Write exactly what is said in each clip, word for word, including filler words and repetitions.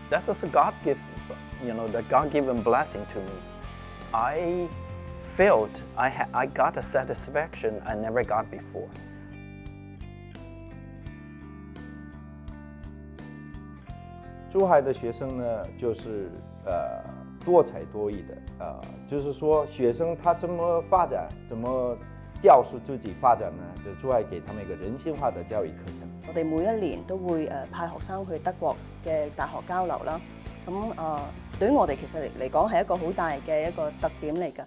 That's just a God given, you know, the God-given blessing to me. I felt I ha I got a satisfaction I never got before. 珠海的学生呢，就是呃多才多艺的，呃，就是说学生他怎么发展，怎么雕塑自己發展呢？就珠海給他們一個人性化的教育課程。 我哋每一年都會誒派學生去德國嘅大學交流啦。咁誒、呃、對於我哋其實嚟嚟講係一個好大嘅一個特點嚟㗎。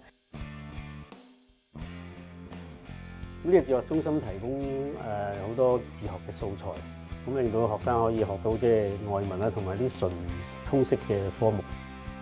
呢個教育中心提供誒好多自學嘅素材，咁令到學生可以學到即係外文啦，同埋啲純通識嘅科目。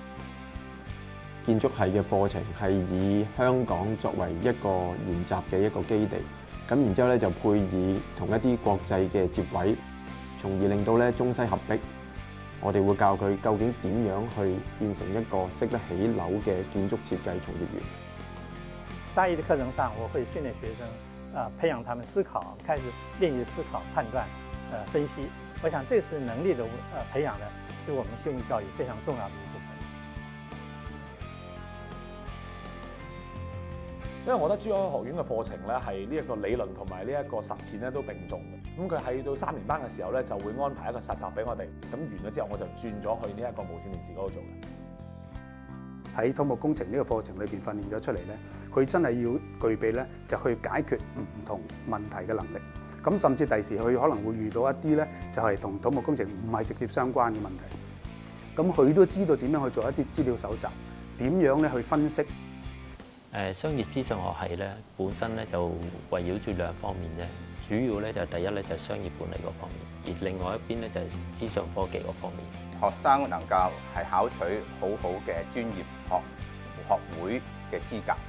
建築系嘅課程係以香港作為一個研習嘅一個基地，咁然之後咧就配以同一啲國際嘅接軌，從而令到咧中西合璧。我哋會教佢究竟點樣去變成一個識得起樓嘅建築設計從業員。 大一的課程上，我會訓練學生啊、呃，培養他們思考，開始練習思考、判斷、呃分析。我想這是能力的呃培養的，是我們新聞教育非常重要的一部分。 因為我覺得珠海學院嘅課程咧係呢一個理論同埋呢一個實踐咧都並重嘅。咁佢喺到三年班嘅時候咧就會安排一個實習俾我哋。咁完咗之後我就轉咗去呢一個無線電視嗰度做嘅。 喺土木工程呢個課程裏邊訓練咗出嚟咧，佢真係要具備咧就去解決唔同問題嘅能力。咁甚至第時佢可能會遇到一啲咧就係同土木工程唔係直接相關嘅問題。咁佢都知道點樣去做一啲資料搜集，點樣咧去分析。 誒商業資訊學系咧，本身咧就圍繞住兩方面啫，主要咧就第一咧就係商業管理嗰方面，而另外一邊咧就係資訊科技嗰方面。 學生能夠係考取好好嘅專業學學會嘅資格。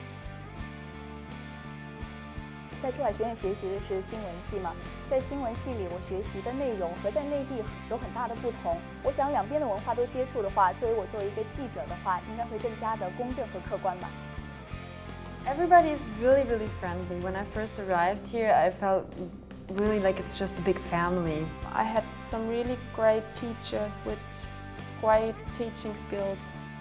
在珠海學院學習的是新聞系嘛，在新聞系裡，我學習的內容和在內地有很大的不同。我想兩邊的文化都接觸的話，作為我作為一個記者的話，應該會更加的公正和客觀吧。 Everybody is really, really friendly. When I first arrived here, I felt really like it's just a big family. I had some really great teachers with great teaching skills.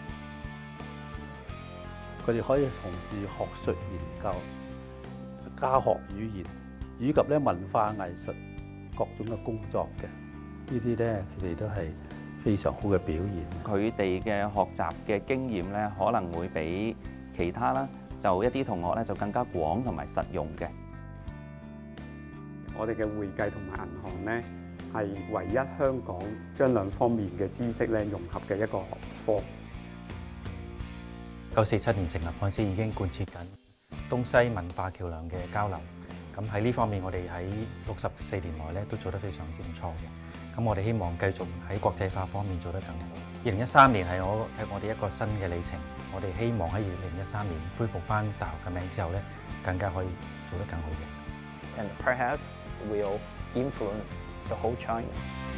佢哋可以從事學術研究、教學語言，以及咧文化藝術各種嘅工作嘅，呢啲咧佢哋都係非常好嘅表現。 佢哋嘅學習嘅經驗咧，可能會比其他啦。 就一啲同學咧就更加廣同埋實用嘅。 我哋嘅會計同埋銀行咧係唯一香港將兩方面嘅知識咧融合嘅一個學科。 九四七年成立嗰陣時已經貫徹緊東西文化橋梁嘅交流。咁喺呢方面，我哋喺六十四年來咧都做得非常之唔錯嘅。咁我哋希望繼續喺國際化方面做得更好。二零一三年係我係我哋一個新嘅里程。 我哋希望喺二零一三年恢復翻大學嘅名之後咧，更加可以做得更好嘅。 And perhaps will influence the whole China.